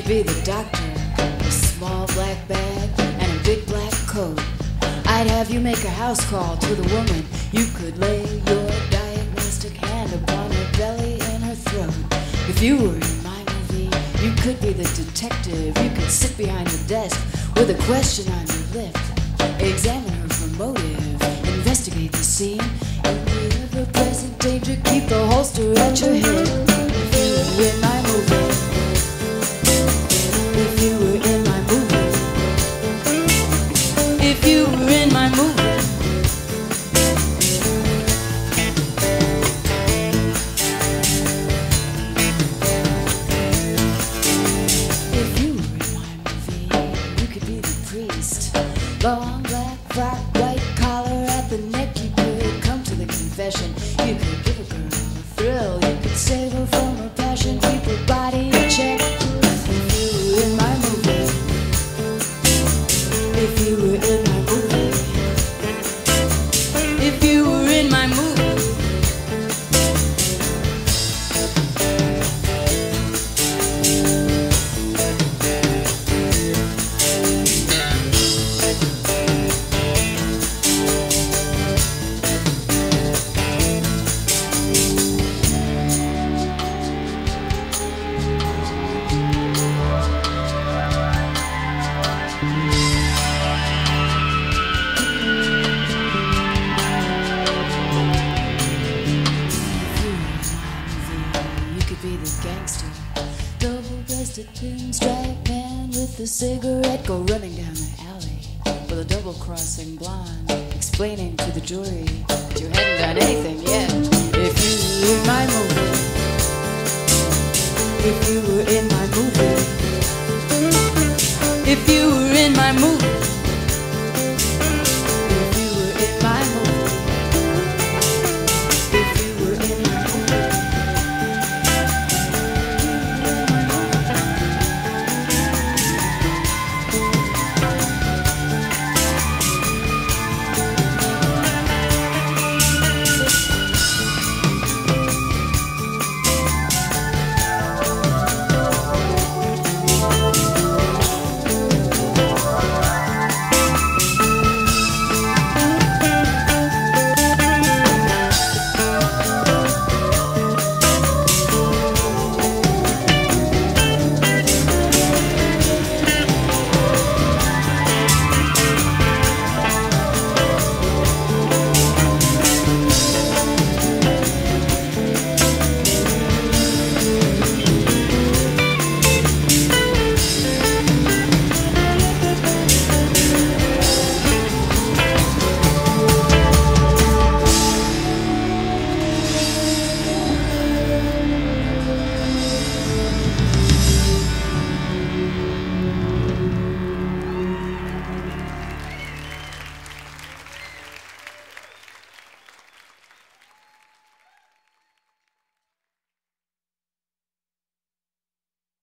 could be the doctor, a small black bag and a big black coat. I'd have you make a house call to the woman. You could lay your diagnostic hand upon her belly and her throat. If you were in my movie, you could be the detective. You could sit behind the desk with a question on your lip. Examine her for motive, investigate the scene. In the ever-present danger, keep the holster at your hip. If you were in my movie, if you were in my movie, if you were in my movie. If you were in my movie, you could be the priest. Long black frock, white collar at the neck. You could come to the confession. You could give a girl a thrill. You could save her from her passion. Keep her body in check. If you were in my movie, if you were in my movie, if you were in my movie. Pinstripe man with a cigarette, go running down the alley with a double-crossing blonde, explaining to the jury that you hadn't done anything yet. If you were in my movie, if you were in my movie.